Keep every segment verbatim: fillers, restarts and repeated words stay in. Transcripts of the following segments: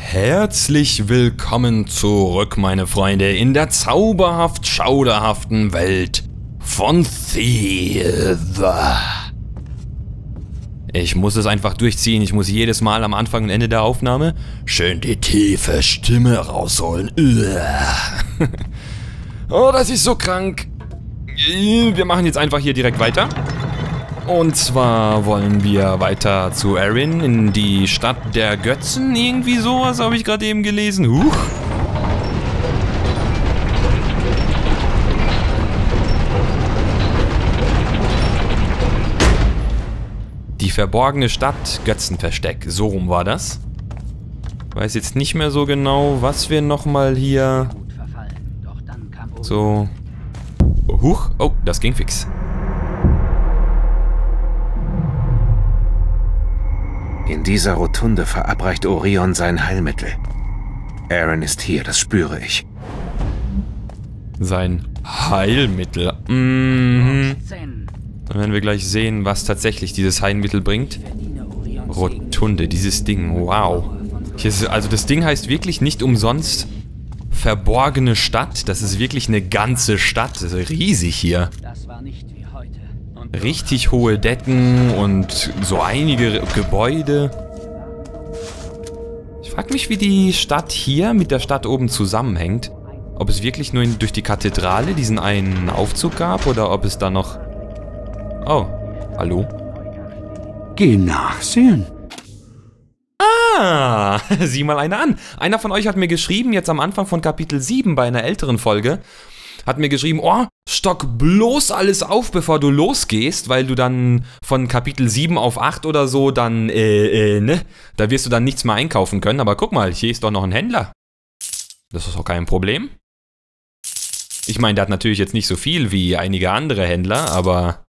Herzlich willkommen zurück, meine Freunde, in der zauberhaft schauderhaften Welt von Thief. Ich muss es einfach durchziehen. Ich muss jedes Mal am Anfang und Ende der Aufnahme schön die tiefe Stimme rausholen. Oh, das ist so krank. Wir machen jetzt einfach hier direkt weiter. Und zwar wollen wir weiter zu Erin in die Stadt der Götzen. Irgendwie sowas habe ich gerade eben gelesen. Huch. Die verborgene Stadt Götzenversteck. So rum war das. Weiß jetzt nicht mehr so genau, was wir nochmal hier... So... Huch. Oh, das ging fix. In dieser Rotunde verabreicht Orion sein Heilmittel. Erin ist hier, das spüre ich. Sein Heilmittel. Mhm. Dann werden wir gleich sehen, was tatsächlich dieses Heilmittel bringt. Rotunde, dieses Ding. Wow. Hier ist, also das Ding heißt wirklich nicht umsonst verborgene Stadt. Das ist wirklich eine ganze Stadt. Das ist riesig hier. Richtig hohe Decken und so einige Gebäude. Ich frage mich, wie die Stadt hier mit der Stadt oben zusammenhängt. Ob es wirklich nur in, durch die Kathedrale diesen einen Aufzug gab oder ob es da noch... Oh, hallo? Geh nachsehen. Ah, sieh mal einer an. Einer von euch hat mir geschrieben, jetzt am Anfang von Kapitel sieben bei einer älteren Folge, hat mir geschrieben, oh, stock bloß alles auf, bevor du losgehst, weil du dann von Kapitel sieben auf acht oder so dann, äh, äh, ne, da wirst du dann nichts mehr einkaufen können. Aber guck mal, hier ist doch noch ein Händler. Das ist doch kein Problem. Ich meine, der hat natürlich jetzt nicht so viel wie einige andere Händler, aber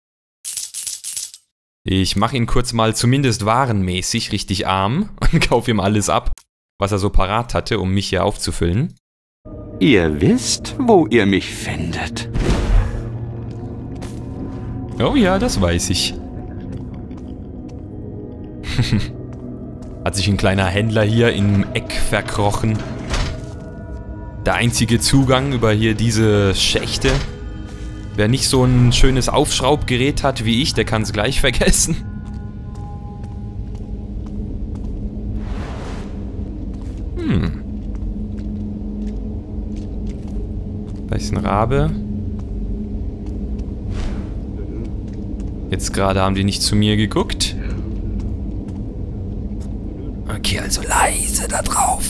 ich mache ihn kurz mal zumindest warenmäßig richtig arm und kaufe ihm alles ab, was er so parat hatte, um mich hier aufzufüllen. Ihr wisst, wo ihr mich findet. Oh ja, das weiß ich. Hat sich ein kleiner Händler hier im Eck verkrochen. Der einzige Zugang über hier diese Schächte. Wer nicht so ein schönes Aufschraubgerät hat wie ich, der kann es gleich vergessen. Hm. Da ist ein Rabe. Jetzt gerade haben die nicht zu mir geguckt. Okay, also leise da drauf.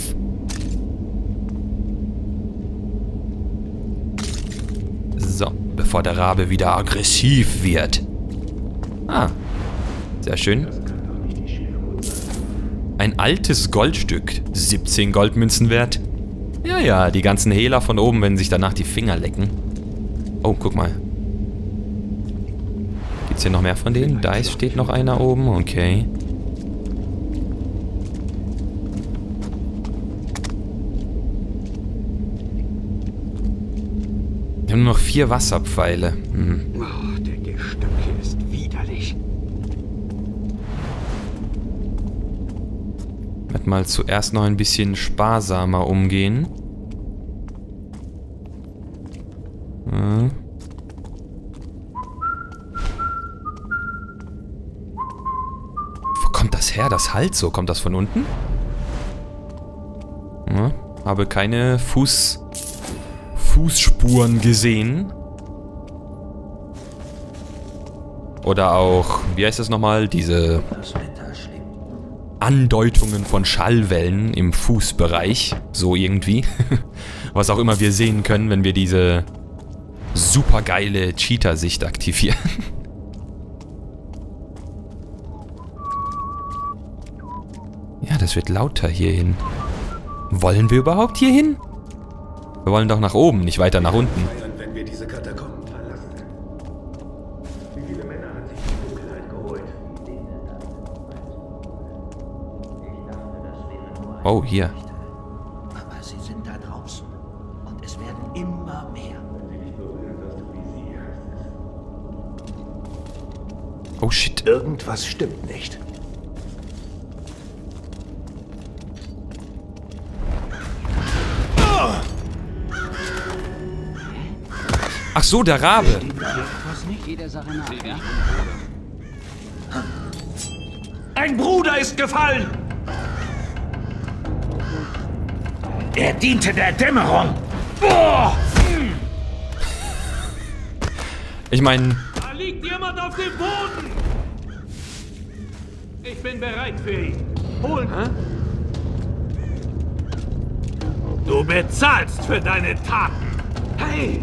So, bevor der Rabe wieder aggressiv wird. Ah, sehr schön. Ein altes Goldstück, siebzehn Goldmünzen wert. Ja, ja, die ganzen Hehler von oben werden sich danach die Finger lecken. Oh, guck mal. Gibt's hier noch mehr von denen? Da ist, steht noch einer oben, okay. Wir haben nur noch vier Wasserpfeile. Hm. Oh, der Gestank hier ist widerlich. Ich werde mal zuerst noch ein bisschen sparsamer umgehen. Hm. Wo kommt das her? Das halt so. Kommt das von unten? Hm. Habe keine Fuß... Fußspuren gesehen. Oder auch, wie heißt das nochmal? Diese Andeutungen von Schallwellen im Fußbereich. So irgendwie. Was auch immer wir sehen können, wenn wir diese supergeile Cheetah-Sicht aktivieren. Ja, das wird lauter hierhin. Wollen wir überhaupt hierhin? Wir wollen doch nach oben, nicht weiter nach unten. Wenn wir diese Katakomben verlassen. Wie viele Männer hat sich die Dunkelheit geholt? Oh, hier. Aber sie sind da draußen. Und es werden immer mehr. Oh shit. Irgendwas stimmt nicht. Ach so, der Rabe. Ein Bruder ist gefallen! Er diente der Dämmerung! Boah! Ich meine... Da liegt jemand auf dem Boden! Ich bin bereit für ihn. Holen. Hä? Du bezahlst für deine Taten. Hey!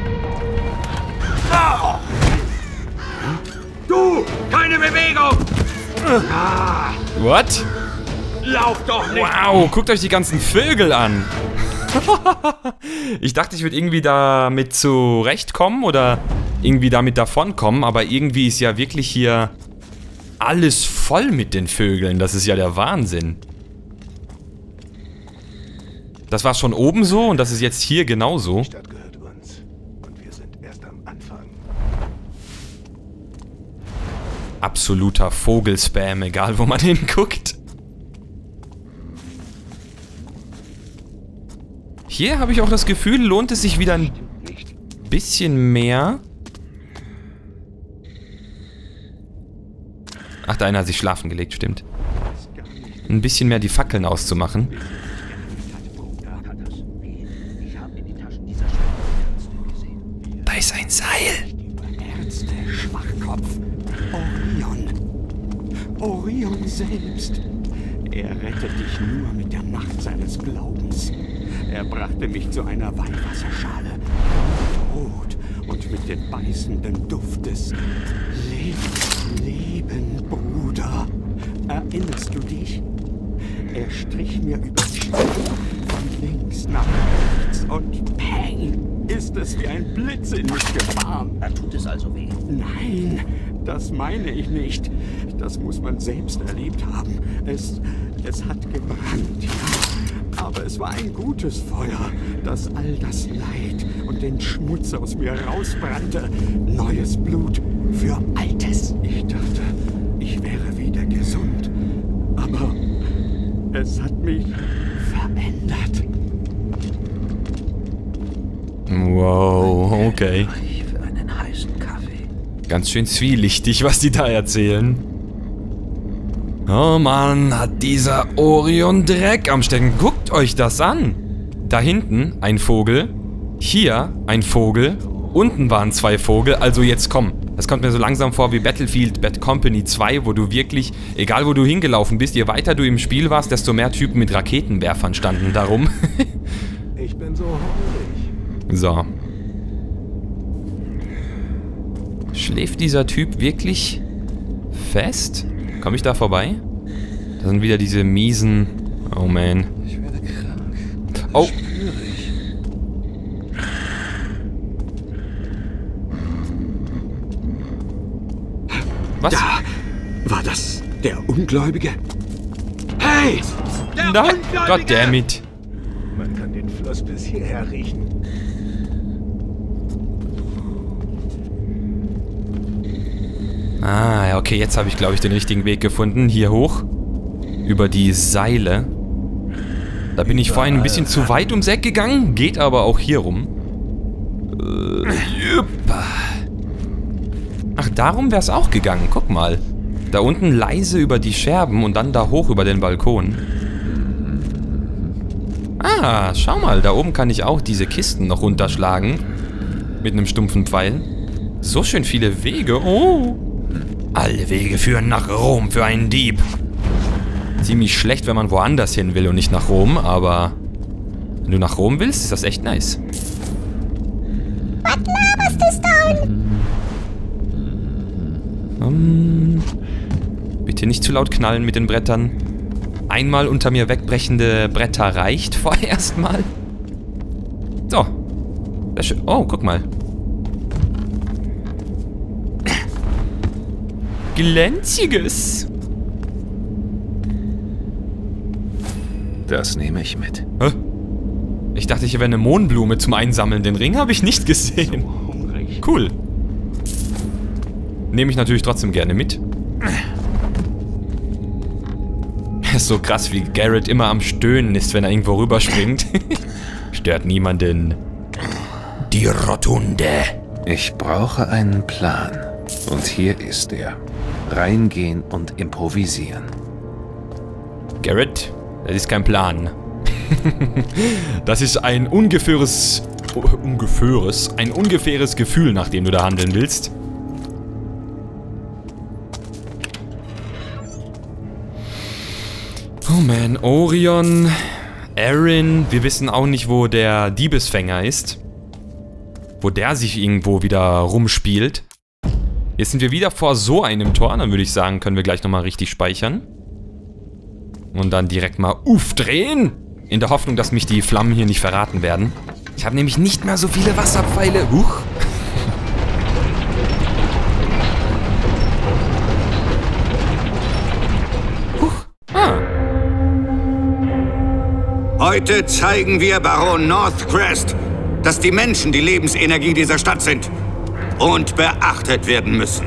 Oh! Du! Keine Bewegung! Ah, What? lauf doch nicht! Wow, guckt euch die ganzen Vögel an. Ich dachte, ich würde irgendwie damit zurechtkommen oder irgendwie damit davonkommen, aber irgendwie ist ja wirklich hier alles voll mit den Vögeln. Das ist ja der Wahnsinn. Das war schon oben so und das ist jetzt hier genauso. Die Stadt gehört uns und wir sind erst am Anfang. Absoluter Vogelspam, egal wo man hinguckt. Hier habe ich auch das Gefühl, lohnt es sich wieder ein bisschen mehr. Ach, da einer hat sich schlafen gelegt, stimmt. Ein bisschen mehr die Fackeln auszumachen. Da ist ein Seil. Ärzte, Schwachkopf. Orion. Orion selbst. Er rettet dich nur mit der Macht seines Glaubens. Er brachte mich zu einer Weihwasserschale. Rot und mit dem beißenden Duft des Lebens. Leben, Bruder. Erinnerst du dich? Er strich mir über die Stirn von links nach rechts und peng, ist es wie ein Blitz in mich gefahren. Da tut es also weh. Nein, das meine ich nicht. Das muss man selbst erlebt haben. Es, es hat gebrannt, ja. Aber es war ein gutes Feuer, das all das Leid und den Schmutz aus mir rausbrannte. Neues Blut für Altes. Ich dachte, ich wäre wieder gesund. Aber es hat mich verändert. Wow, okay. Für einen heißen Kaffee. Ganz schön zwielichtig, was die da erzählen. Oh Mann, hat dieser Orion Dreck am Stecken. Guckt euch das an. Da hinten ein Vogel. Hier ein Vogel. Unten waren zwei Vogel. Also jetzt komm. Das kommt mir so langsam vor wie Battlefield Bad Company zwei, wo du wirklich, egal wo du hingelaufen bist, je weiter du im Spiel warst, desto mehr Typen mit Raketenwerfern standen darum. Ich bin so hungrig. So. Schläft dieser Typ wirklich fest? Komme ich da vorbei? Da sind wieder diese miesen... Oh man. Ich werde krank. Oh. Spüre ich. Was? Da war das der Ungläubige. Hey! Der Nein! Ungläubige! Goddammit. Man kann den Fluss bis hierher riechen. Ah, ja, okay, jetzt habe ich, glaube ich, den richtigen Weg gefunden. Hier hoch. Über die Seile. Da bin ich vorhin ein bisschen zu weit ums Eck gegangen. Geht aber auch hier rum. Äh, juppa. Ach, darum wäre es auch gegangen. Guck mal. Da unten leise über die Scherben und dann da hoch über den Balkon. Ah, schau mal. Da oben kann ich auch diese Kisten noch runterschlagen. Mit einem stumpfen Pfeil. So schön viele Wege. Oh. Alle Wege führen nach Rom für einen Dieb. Ziemlich schlecht, wenn man woanders hin will und nicht nach Rom, aber wenn du nach Rom willst, ist das echt nice. Was laberst du, Stone? Um, bitte nicht zu laut knallen mit den Brettern. Einmal unter mir wegbrechende Bretter reicht vorerst mal. So. Oh, guck mal. Glänziges. Das nehme ich mit. Hä? Ich dachte, hier wäre eine Mohnblume zum Einsammeln. Den Ring habe ich nicht gesehen. Hungrig. Cool. Nehme ich natürlich trotzdem gerne mit. Ist so krass, wie Garrett immer am Stöhnen ist, wenn er irgendwo rüberspringt. Stört niemanden. die Rotunde. Ich brauche einen Plan. Und hier ist er. Reingehen und improvisieren. Garrett, das ist kein Plan. Das ist ein ungefähres... Ungefähres? Ein ungefähres Gefühl, nach dem du da handeln willst. Oh man, Orion, Aaron, wir wissen auch nicht, wo der Diebesfänger ist. Wo der sich irgendwo wieder rumspielt. Jetzt sind wir wieder vor so einem Tor, dann würde ich sagen, können wir gleich nochmal richtig speichern. Und dann direkt mal aufdrehen. In der Hoffnung, dass mich die Flammen hier nicht verraten werden. Ich habe nämlich nicht mehr so viele Wasserpfeile. Huch. Huch. Ah. Heute zeigen wir Baron Northcrest, dass die Menschen die Lebensenergie dieser Stadt sind und beachtet werden müssen.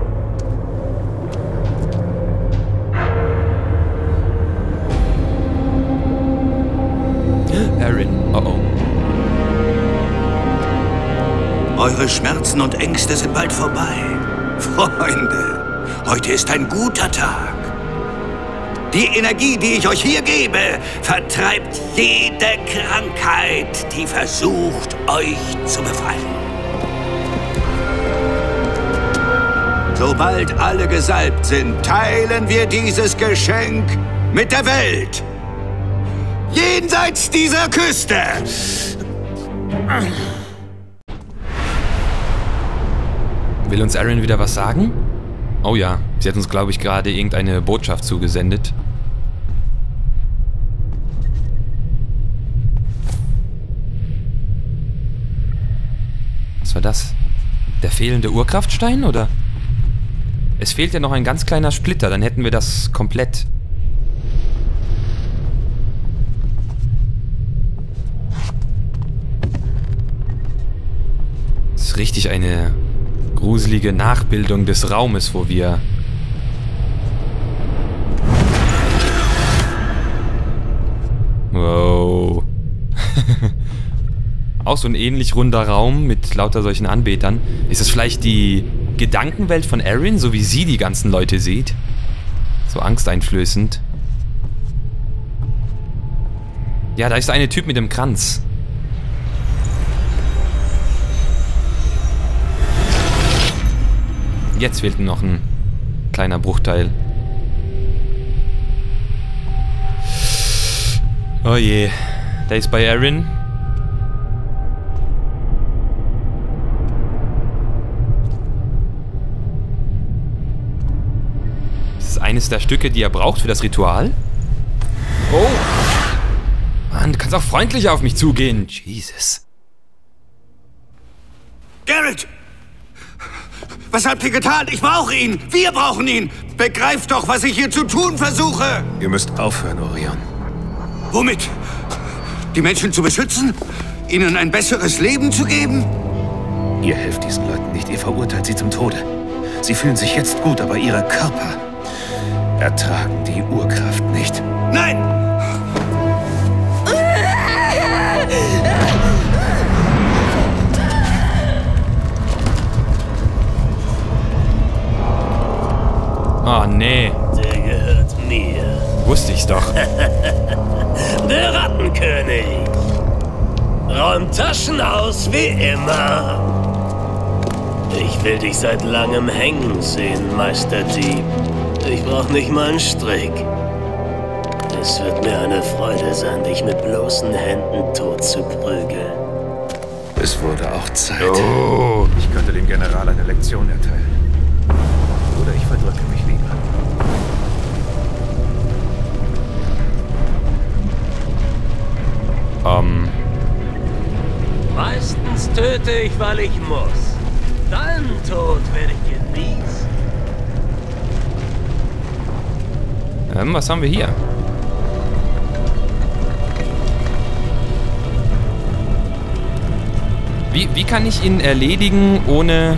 Aaron, oh oh. Eure Schmerzen und Ängste sind bald vorbei. Freunde, heute ist ein guter Tag. Die Energie, die ich euch hier gebe, vertreibt jede Krankheit, die versucht, euch zu befallen. Sobald alle gesalbt sind, teilen wir dieses Geschenk mit der Welt. Jenseits dieser Küste. Will uns Aaron wieder was sagen? Oh ja, sie hat uns, glaube ich, gerade irgendeine Botschaft zugesendet. Was war das? Der fehlende Urkraftstein, oder? Es fehlt ja noch ein ganz kleiner Splitter, dann hätten wir das komplett. Das ist richtig eine gruselige Nachbildung des Raumes, wo wir... Wow. Auch so ein ähnlich runder Raum mit lauter solchen Anbetern. Ist es vielleicht die Gedankenwelt von Erin, so wie sie die ganzen Leute sieht? So angsteinflößend. Ja, da ist der eine Typ mit dem Kranz. Jetzt fehlt noch ein kleiner Bruchteil. Oh je. Der ist bei Erin. Das ist eines der Stücke, die er braucht für das Ritual. Oh. Mann, du kannst auch freundlicher auf mich zugehen. Jesus. Garrett! Was habt ihr getan? Ich brauche ihn! Wir brauchen ihn! Begreift doch, was ich hier zu tun versuche! Ihr müsst aufhören, Orion. Womit? Die Menschen zu beschützen? Ihnen ein besseres Leben zu geben? Ihr helft diesen Leuten nicht, ihr verurteilt sie zum Tode. Sie fühlen sich jetzt gut, aber ihre Körper ertragen die Urkraft nicht. Nein! Oh, nee. Der gehört mir. Wusste ich's doch. Der Rattenkönig. Räumt Taschen aus wie immer. Ich will dich seit langem hängen sehen, Meisterdieb. Ich brauch nicht mal einen Strick. Es wird mir eine Freude sein, dich mit bloßen Händen tot zu prügeln. Es wurde auch Zeit. Oh. Ich könnte dem General eine Lektion erteilen. Oder ich verdrücke mich lieber. Ähm. Meistens töte ich, weil ich muss. Deinen Tod werde ich genießen. Ähm, was haben wir hier? Wie, wie kann ich ihn erledigen, ohne...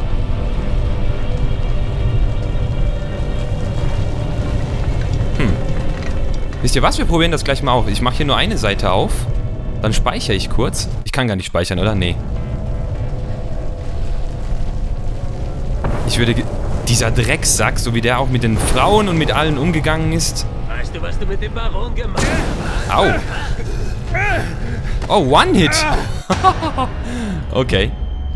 Hm. Wisst ihr was? Wir probieren das gleich mal auf. Ich mache hier nur eine Seite auf. Dann speichere ich kurz. Ich kann gar nicht speichern, oder? Nee. Ich würde... Dieser Drecksack, so wie der auch mit den Frauen und mit allen umgegangen ist. Weißt du, was du mit dem Baron gemacht hast? Au. Oh, One-Hit. Okay.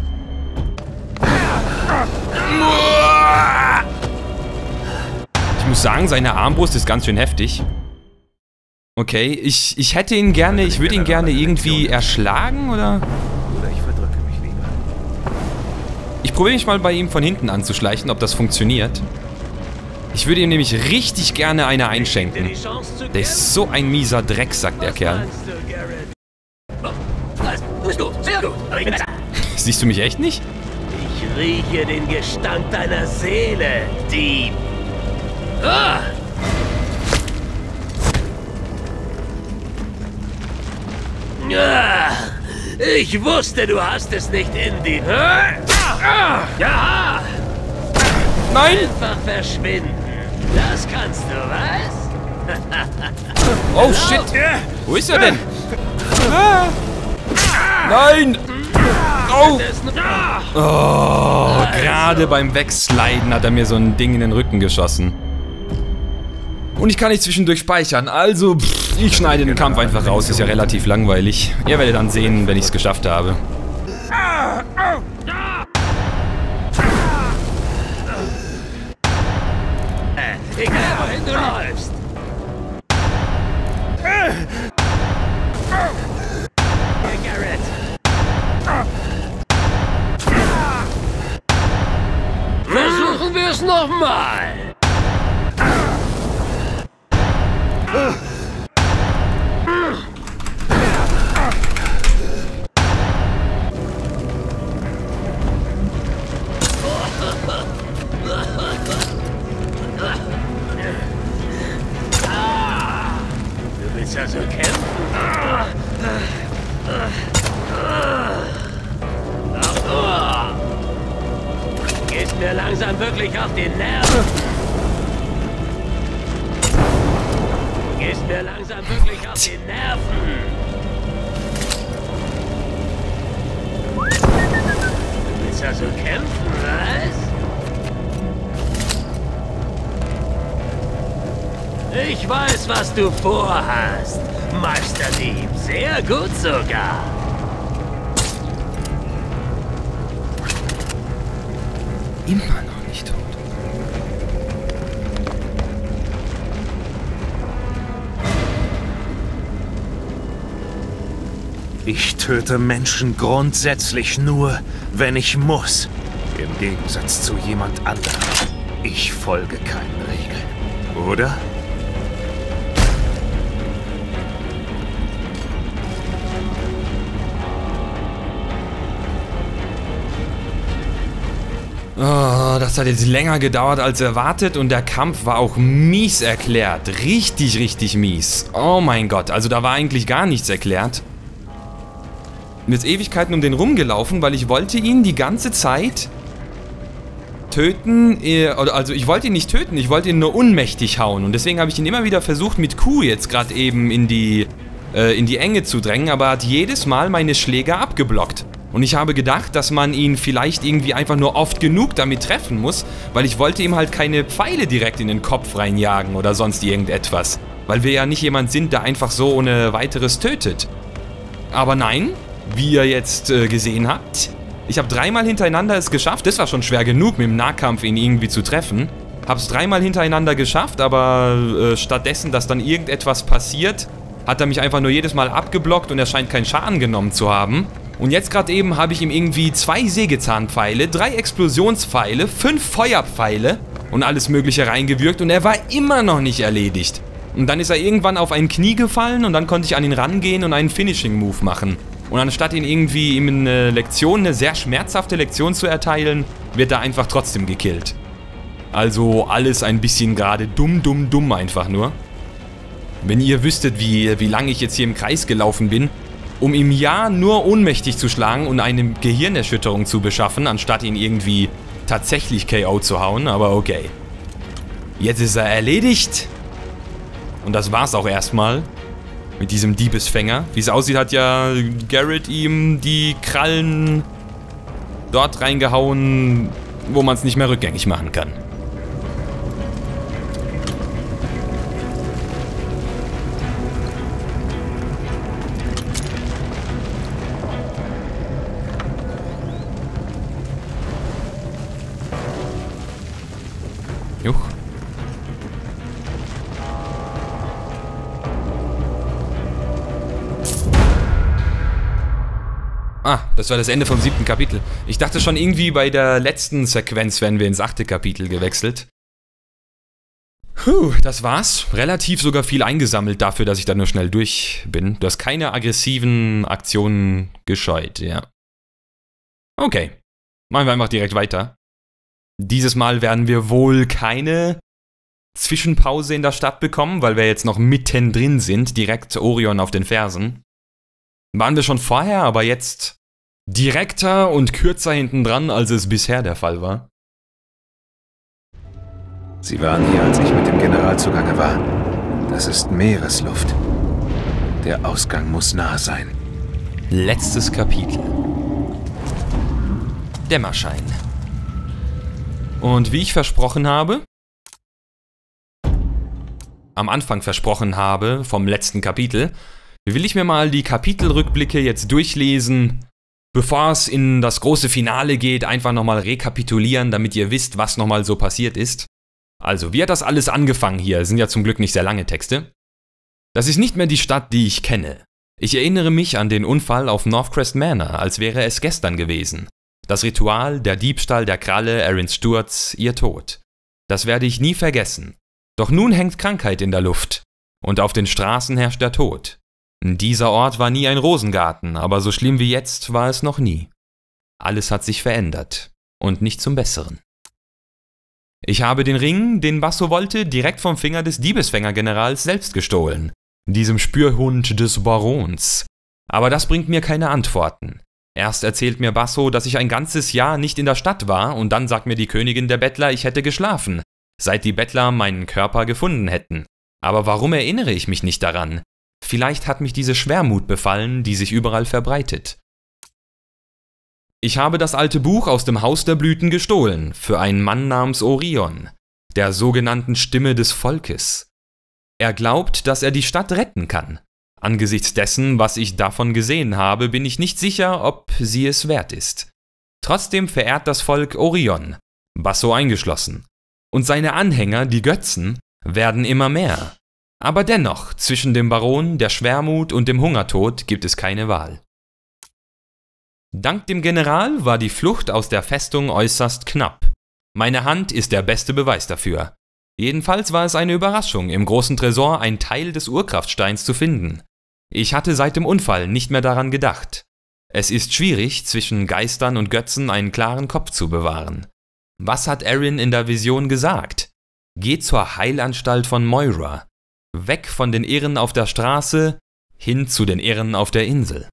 Ich muss sagen, seine Armbrust ist ganz schön heftig. Okay, ich, ich hätte ihn gerne, ich würde ihn gerne irgendwie erschlagen, oder? Oder ich verdrücke mich lieber. Ich probiere mich mal bei ihm von hinten anzuschleichen, ob das funktioniert. Ich würde ihm nämlich richtig gerne eine einschenken. Der ist so ein mieser Drecksack, der Kerl. Sehr gut. Siehst du mich echt nicht? Ich rieche den Gestank deiner Seele, Dieb. Ah! Ah, ich wusste, du hast es nicht in dir. Ah, ja! Nein! Einfach verschwinden. Das kannst du, was? Oh, shit! Wo ist er denn? Nein! Oh! Oh, gerade beim Wegsliden hat er mir so ein Ding in den Rücken geschossen. Und ich kann nicht zwischendurch speichern, also pff, ich schneide den Kampf einfach raus, ist ja relativ langweilig. Ihr werdet dann sehen, wenn ich es geschafft habe. Egal, wohin du läufst. Garrett. Versuchen wir es nochmal. Du willst also kämpfen? Gehst mir langsam wirklich auf den Nerv. Gehst mir langsam wirklich auf den Nerven. Du willst also kämpfen, was? Ich weiß, was du vorhast, Meisterdieb. Sehr gut sogar. Immer noch nicht tot. Ich töte Menschen grundsätzlich nur, wenn ich muss. Im Gegensatz zu jemand anderem. Ich folge keinen Regeln. Oder? Oh, das hat jetzt länger gedauert als erwartet und der Kampf war auch mies erklärt. Richtig, richtig mies. Oh mein Gott, also da war eigentlich gar nichts erklärt. Ich bin jetzt Ewigkeiten um den rumgelaufen, weil ich wollte ihn die ganze Zeit töten. Also ich wollte ihn nicht töten, ich wollte ihn nur unmächtig hauen. Und deswegen habe ich ihn immer wieder versucht mit Q jetzt gerade eben in die, äh, in die Enge zu drängen, aber er hat jedes Mal meine Schläge abgeblockt. Und ich habe gedacht, dass man ihn vielleicht irgendwie einfach nur oft genug damit treffen muss, weil ich wollte ihm halt keine Pfeile direkt in den Kopf reinjagen oder sonst irgendetwas. Weil wir ja nicht jemand sind, der einfach so ohne weiteres tötet. Aber nein, wie ihr jetzt äh, gesehen habt, ich habe dreimal hintereinander es geschafft. Das war schon schwer genug, mit dem Nahkampf ihn irgendwie zu treffen. Hab's dreimal hintereinander geschafft, aber äh, stattdessen, dass dann irgendetwas passiert, hat er mich einfach nur jedes Mal abgeblockt und er scheint keinen Schaden genommen zu haben. Und jetzt gerade eben habe ich ihm irgendwie zwei Sägezahnpfeile, drei Explosionspfeile, fünf Feuerpfeile und alles mögliche reingewürgt und er war immer noch nicht erledigt. Und dann ist er irgendwann auf ein Knie gefallen und dann konnte ich an ihn rangehen und einen Finishing-Move machen. Und anstatt ihn irgendwie ihm eine Lektion, eine sehr schmerzhafte Lektion zu erteilen, wird er einfach trotzdem gekillt. Also alles ein bisschen gerade dumm, dumm, dumm einfach nur. Wenn ihr wüsstet, wie, wie lange ich jetzt hier im Kreis gelaufen bin, um ihm ja nur ohnmächtig zu schlagen und eine Gehirnerschütterung zu beschaffen, anstatt ihn irgendwie tatsächlich K O zu hauen, aber okay. Jetzt ist er erledigt. Und das war's auch erstmal mit diesem Diebesfänger. Wie es aussieht, hat ja Garrett ihm die Krallen dort reingehauen, wo man es nicht mehr rückgängig machen kann. Juch. Ah, das war das Ende vom siebten Kapitel. Ich dachte schon irgendwie bei der letzten Sequenz wären wir ins achte Kapitel gewechselt. Puh, das war's. Relativ sogar viel eingesammelt dafür, dass ich da nur schnell durch bin. Du hast keine aggressiven Aktionen gescheut, ja. Okay, machen wir einfach direkt weiter. Dieses Mal werden wir wohl keine Zwischenpause in der Stadt bekommen, weil wir jetzt noch mittendrin sind, direkt Orion auf den Fersen. Waren wir schon vorher, aber jetzt direkter und kürzer hinten dran, als es bisher der Fall war. Sie waren hier, als ich mit dem General zugange war. Das ist Meeresluft. Der Ausgang muss nah sein. Letztes Kapitel. Dämmerschein. Und wie ich versprochen habe, am Anfang versprochen habe vom letzten Kapitel, will ich mir mal die Kapitelrückblicke jetzt durchlesen, bevor es in das große Finale geht, einfach nochmal rekapitulieren, damit ihr wisst, was nochmal so passiert ist. Also, wie hat das alles angefangen hier? Das sind ja zum Glück nicht sehr lange Texte. Das ist nicht mehr die Stadt, die ich kenne. Ich erinnere mich an den Unfall auf Northcrest Manor, als wäre es gestern gewesen. Das Ritual, der Diebstahl der Kralle, Arryns Sturz, ihr Tod. Das werde ich nie vergessen. Doch nun hängt Krankheit in der Luft. Und auf den Straßen herrscht der Tod. Dieser Ort war nie ein Rosengarten, aber so schlimm wie jetzt war es noch nie. Alles hat sich verändert. Und nicht zum Besseren. Ich habe den Ring, den Basso wollte, direkt vom Finger des Diebesfänger-Generals selbst gestohlen. Diesem Spürhund des Barons. Aber das bringt mir keine Antworten. Erst erzählt mir Basso, dass ich ein ganzes Jahr nicht in der Stadt war, und dann sagt mir die Königin der Bettler, ich hätte geschlafen, seit die Bettler meinen Körper gefunden hätten. Aber warum erinnere ich mich nicht daran? Vielleicht hat mich diese Schwermut befallen, die sich überall verbreitet. Ich habe das alte Buch aus dem Haus der Blüten gestohlen, für einen Mann namens Orion, der sogenannten Stimme des Volkes. Er glaubt, dass er die Stadt retten kann. Angesichts dessen, was ich davon gesehen habe, bin ich nicht sicher, ob sie es wert ist. Trotzdem verehrt das Volk Orion, Basso eingeschlossen. Und seine Anhänger, die Götzen, werden immer mehr. Aber dennoch, zwischen dem Baron, der Schwermut und dem Hungertod gibt es keine Wahl. Dank dem General war die Flucht aus der Festung äußerst knapp. Meine Hand ist der beste Beweis dafür. Jedenfalls war es eine Überraschung, im großen Tresor ein Teil des Urkraftsteins zu finden. Ich hatte seit dem Unfall nicht mehr daran gedacht. Es ist schwierig, zwischen Geistern und Götzen einen klaren Kopf zu bewahren. Was hat Arryn in der Vision gesagt? Geh zur Heilanstalt von Moira. Weg von den Irren auf der Straße, hin zu den Irren auf der Insel.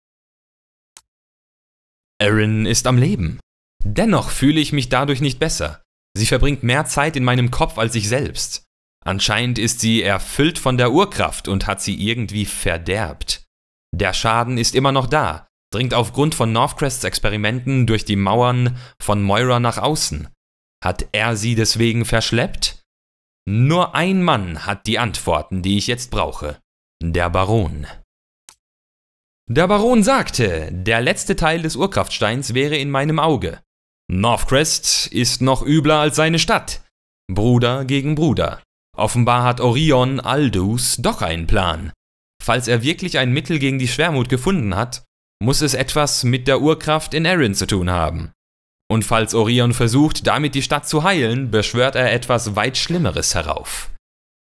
Arryn ist am Leben. Dennoch fühle ich mich dadurch nicht besser. Sie verbringt mehr Zeit in meinem Kopf als ich selbst. Anscheinend ist sie erfüllt von der Urkraft und hat sie irgendwie verderbt. Der Schaden ist immer noch da, dringt aufgrund von Northcrests Experimenten durch die Mauern von Moira nach außen. Hat er sie deswegen verschleppt? Nur ein Mann hat die Antworten, die ich jetzt brauche. Der Baron. Der Baron sagte, der letzte Teil des Urkraftsteins wäre in meinem Auge. Northcrest ist noch übler als seine Stadt. Bruder gegen Bruder. Offenbar hat Orion Aldous doch einen Plan. Falls er wirklich ein Mittel gegen die Schwermut gefunden hat, muss es etwas mit der Urkraft in Arryn zu tun haben. Und falls Orion versucht, damit die Stadt zu heilen, beschwört er etwas weit Schlimmeres herauf.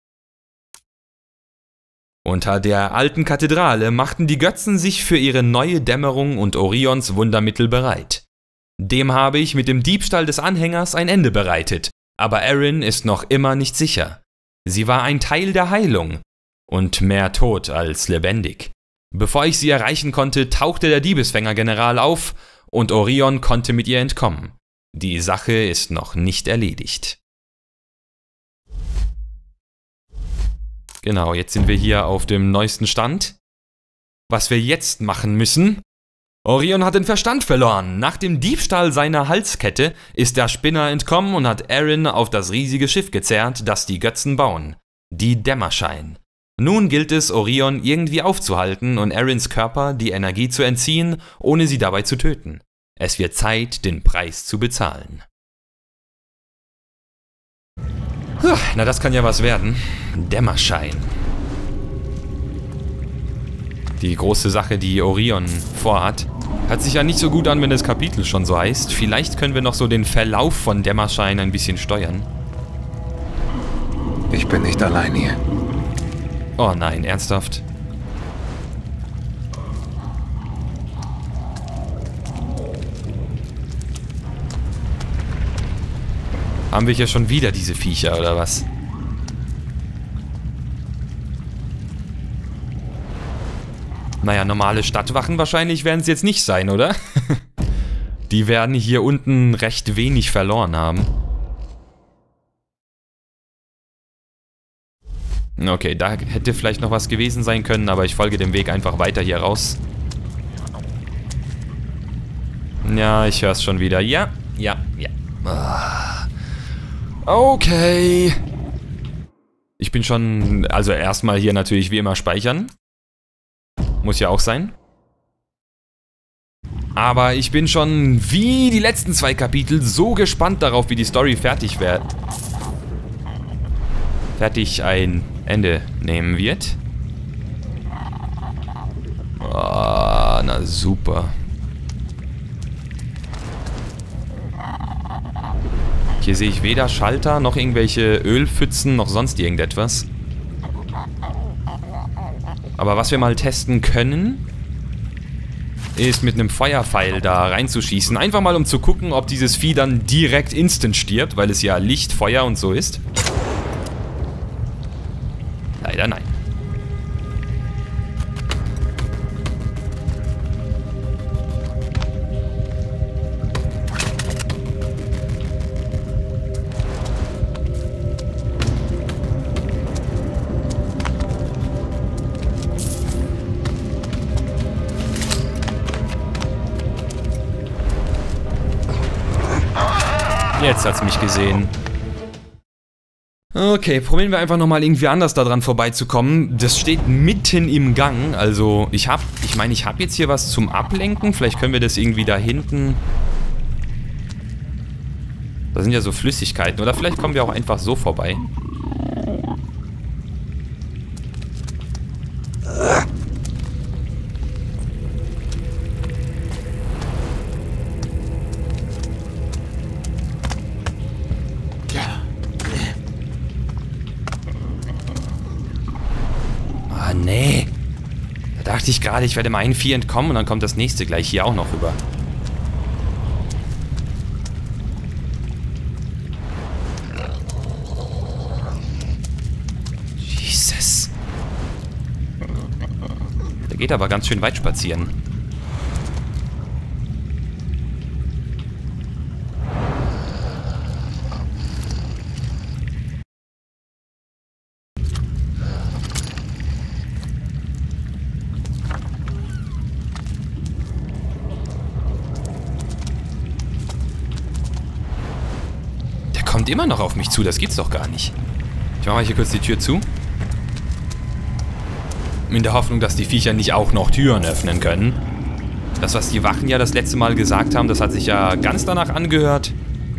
Unter der alten Kathedrale machten die Götzen sich für ihre neue Dämmerung und Orions Wundermittel bereit. Dem habe ich mit dem Diebstahl des Anhängers ein Ende bereitet, aber Arryn ist noch immer nicht sicher. Sie war ein Teil der Heilung und mehr tot als lebendig. Bevor ich sie erreichen konnte, tauchte der Diebesfänger-General auf und Orion konnte mit ihr entkommen. Die Sache ist noch nicht erledigt. Genau, jetzt sind wir hier auf dem neuesten Stand. Was wir jetzt machen müssen, Orion hat den Verstand verloren. Nach dem Diebstahl seiner Halskette ist der Spinner entkommen und hat Eren auf das riesige Schiff gezerrt, das die Götzen bauen. Die Dämmerschein. Nun gilt es, Orion irgendwie aufzuhalten und Erens Körper die Energie zu entziehen, ohne sie dabei zu töten. Es wird Zeit, den Preis zu bezahlen. Puh, na, das kann ja was werden. Dämmerschein. Die große Sache, die Orion vorhat. Hört sich ja nicht so gut an, wenn das Kapitel schon so heißt. Vielleicht können wir noch so den Verlauf von Dämmerschein ein bisschen steuern. Ich bin nicht allein hier. Oh nein, ernsthaft? Haben wir hier schon wieder diese Viecher, oder was? Naja, normale Stadtwachen wahrscheinlich werden es jetzt nicht sein, oder? Die werden hier unten recht wenig verloren haben. Okay, da hätte vielleicht noch was gewesen sein können, aber ich folge dem Weg einfach weiter hier raus. Ja, ich höre es schon wieder. Ja, ja, ja. Okay. Ich bin schon... Also erstmal hier natürlich wie immer speichern. Muss ja auch sein. Aber ich bin schon wie die letzten zwei Kapitel so gespannt darauf, wie die Story fertig wird. Fertig ein Ende nehmen wird. Oh, na super. Hier sehe ich weder Schalter, noch irgendwelche Ölpfützen, noch sonst irgendetwas. Aber was wir mal testen können, ist mit einem Feuerpfeil da reinzuschießen. Einfach mal, um zu gucken, ob dieses Vieh dann direkt instant stirbt, weil es ja Licht, Feuer und so ist. Leider nein. Jetzt hat's mich gesehen. Okay, probieren wir einfach nochmal irgendwie anders daran vorbeizukommen. Das steht mitten im Gang, also ich hab, ich meine, ich habe jetzt hier was zum Ablenken. Vielleicht können wir das irgendwie da hinten... Da sind ja so Flüssigkeiten, oder vielleicht kommen wir auch einfach so vorbei. Nee. Da dachte ich gerade, ich werde mal ein Vieh entkommen und dann kommt das nächste gleich hier auch noch rüber. Jesus. Der geht aber ganz schön weit spazieren. Kommt immer noch auf mich zu, das gibt's doch gar nicht. Ich mache mal hier kurz die Tür zu. In der Hoffnung, dass die Viecher nicht auch noch Türen öffnen können. Das, was die Wachen ja das letzte Mal gesagt haben, das hat sich ja ganz danach angehört.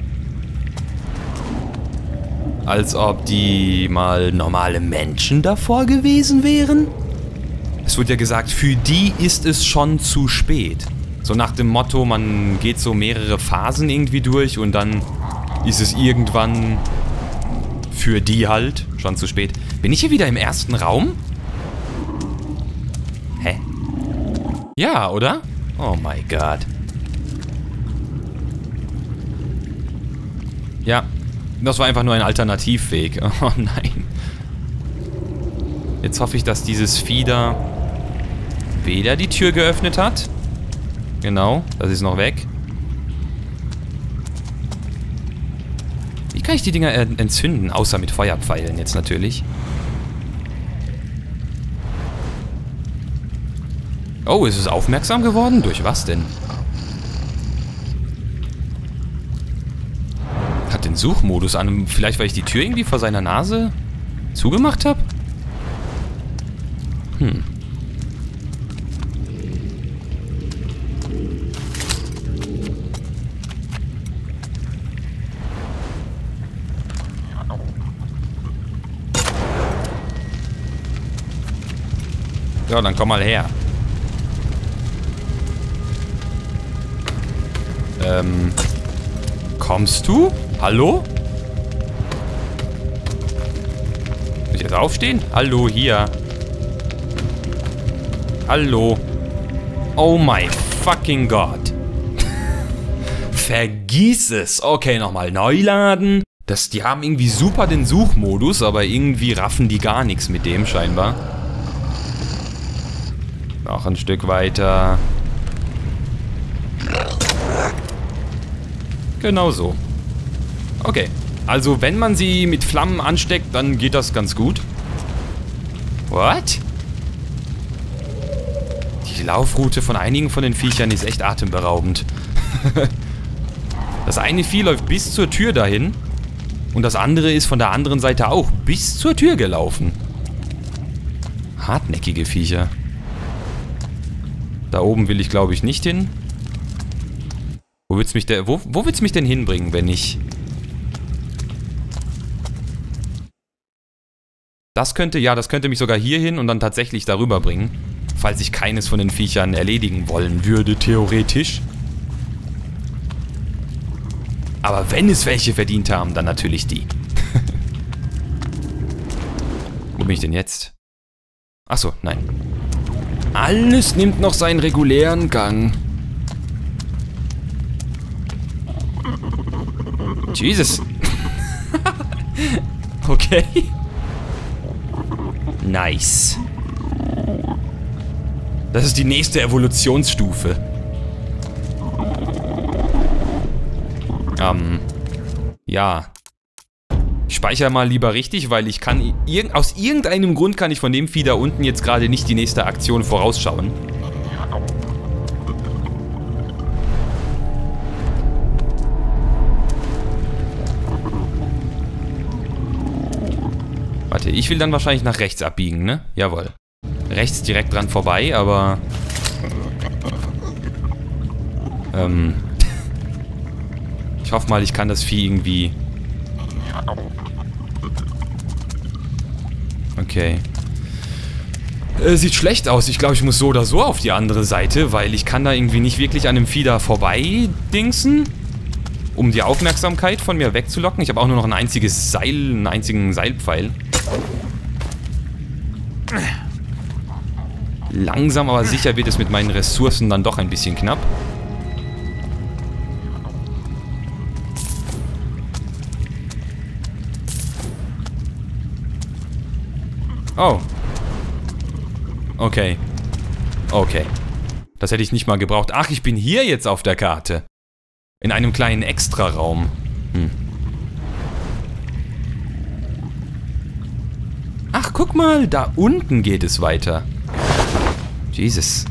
Als ob die mal normale Menschen davor gewesen wären. Es wurde ja gesagt, für die ist es schon zu spät. So nach dem Motto, man geht so mehrere Phasen irgendwie durch und dann ist es irgendwann für die halt schon zu spät. Bin ich hier wieder im ersten Raum? Hä? Ja, oder? Oh mein Gott. Ja, das war einfach nur ein Alternativweg. Oh nein. Jetzt hoffe ich, dass dieses Vieh da weder die Tür geöffnet hat. Genau, das ist noch weg. Wie kann ich die Dinger entzünden? Außer mit Feuerpfeilen jetzt natürlich. Oh, ist es aufmerksam geworden? Durch was denn? Hat den Suchmodus an. Vielleicht, weil ich die Tür irgendwie vor seiner Nase zugemacht habe? Hm. Ja, dann komm mal her. Ähm. Kommst du? Hallo? Muss ich jetzt aufstehen? Hallo, hier. Hallo. Oh my fucking God. Vergiss es. Okay, nochmal neu laden. Das, die haben irgendwie super den Suchmodus, aber irgendwie raffen die gar nichts mit dem scheinbar. Noch ein Stück weiter. Genau so. Okay. Also wenn man sie mit Flammen ansteckt, dann geht das ganz gut. What? Die Laufroute von einigen von den Viechern ist echt atemberaubend. Das eine Vieh läuft bis zur Tür dahin. Und das andere ist von der anderen Seite auch bis zur Tür gelaufen. Hartnäckige Viecher. Da oben will ich, glaube ich, nicht hin. Wo will's mich denn, wo, wo will's mich denn hinbringen, wenn ich... Das könnte, ja, das könnte mich sogar hier hin und dann tatsächlich darüber bringen. Falls ich keines von den Viechern erledigen wollen würde, theoretisch. Aber wenn es welche verdient haben, dann natürlich die. Wo bin ich denn jetzt? Achso, nein. Alles nimmt noch seinen regulären Gang. Jesus. Okay. Nice. Das ist die nächste Evolutionsstufe. Ähm. Ja. Ich speichere mal lieber richtig, weil ich kann... Ir- aus irgendeinem Grund kann ich von dem Vieh da unten jetzt gerade nicht die nächste Aktion vorausschauen. Warte, ich will dann wahrscheinlich nach rechts abbiegen, ne? Jawohl. Rechts direkt dran vorbei, aber... Ähm... Ich hoffe mal, ich kann das Vieh irgendwie... Okay. Äh, sieht schlecht aus. Ich glaube, ich muss so oder so auf die andere Seite, weil ich kann da irgendwie nicht wirklich an dem Vieh da vorbei dingsen, um die Aufmerksamkeit von mir wegzulocken. Ich habe auch nur noch ein einziges Seil, einen einzigen Seilpfeil. Langsam, aber sicher wird es mit meinen Ressourcen dann doch ein bisschen knapp. Oh. Okay. Okay. Das hätte ich nicht mal gebraucht. Ach, ich bin hier jetzt auf der Karte. In einem kleinen Extraraum. Hm. Ach, guck mal, da unten geht es weiter. Jesus.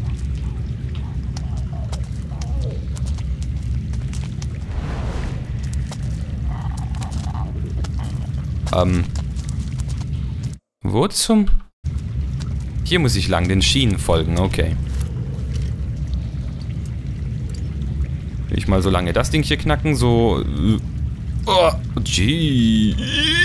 Ähm. Wo zum... Hier muss ich lang den Schienen folgen, okay. Will ich mal so lange das Ding hier knacken, so... Oh, Jesus.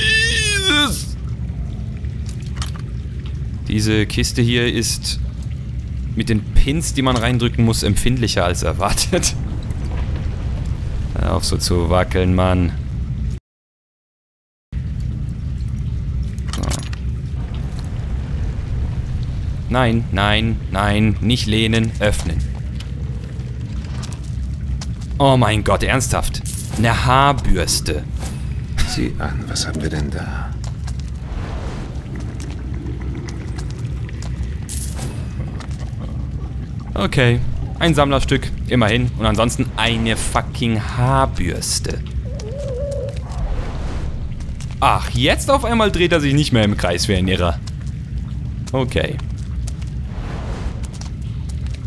Diese Kiste hier ist mit den Pins, die man reindrücken muss, empfindlicher als erwartet. Hör auf so zu wackeln, Mann. Nein, nein, nein, nicht lehnen, öffnen. Oh mein Gott, ernsthaft. Eine Haarbürste. Sieh an, was haben wir denn da? Okay, ein Sammlerstück, immerhin. Und ansonsten eine fucking Haarbürste. Ach, jetzt auf einmal dreht er sich nicht mehr im Kreis wie ein Irrer. Okay.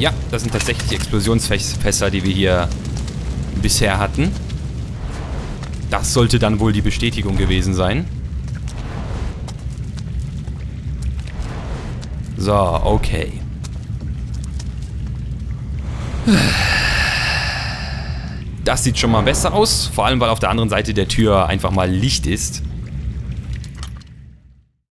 Ja, das sind tatsächlich die Explosionsfässer, die wir hier bisher hatten. Das sollte dann wohl die Bestätigung gewesen sein. So, okay. Das sieht schon mal besser aus. Vor allem, weil auf der anderen Seite der Tür einfach mal Licht ist.